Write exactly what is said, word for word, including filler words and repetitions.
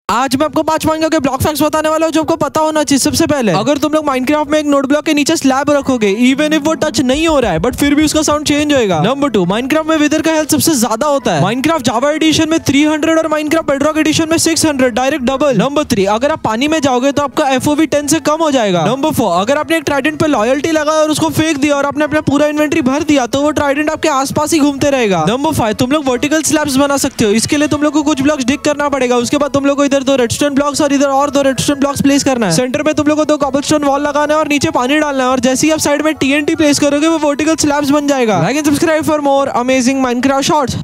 आज मैं आपको पांच माइनक्राफ्ट के ब्लॉक फैक्ट्स बताने वाला हूँ जो आपको पता होना चाहिए। सबसे पहले, अगर तुम लोग माइनक्राफ्ट में एक नोड ब्लॉक के नीचे स्लैब रखोगे, इवन इफ वो टच नहीं हो रहा है बट फिर भी उसका साउंड चेंज होएगा। नंबर टू, माइनक्राफ्ट में विदर का हेल्थ सबसे ज्यादा होता है। माइनक्राफ्ट जावा एडिशन में तीन सौ और माइनक्राफ्ट बेडरॉक एडिशन में छह सौ, डायरेक्ट डबल। नंबर थ्री, अगर आप पानी में जाओगे तो आपका एफओवी टेन से कम हो जाएगा। नंबर फोर, अगर आपने एक ट्राइडेंट पे लॉयल्टी लगाया और उसको फेंक दिया और आपने अपना पूरा इन्वेंटरी भर दिया तो वो ट्राइडेंट आपके आसपास ही घूमते रहेगा। नंबर फाइव, तुम लोग वर्टिकल स्लैब्स बना सकते हो। इसके लिए तुम लोग को कुछ ब्लॉक्स डिग करना पड़ेगा। उसके बाद तुम लोग को इधर दो रेडस्टोन ब्लॉक्स और इधर और दो रेडस्टोन ब्लॉक्स प्लेस करना है। सेंटर में तुम लोग को दो कॉबलस्टोन वॉल लगाना है और नीचे पानी डालना है। और जैसे ही आप साइड में टीएनटी प्लेस करोगे वो वर्टिकल स्लैब्स बन जाएगा। Like and subscribe for more amazing Minecraft shorts.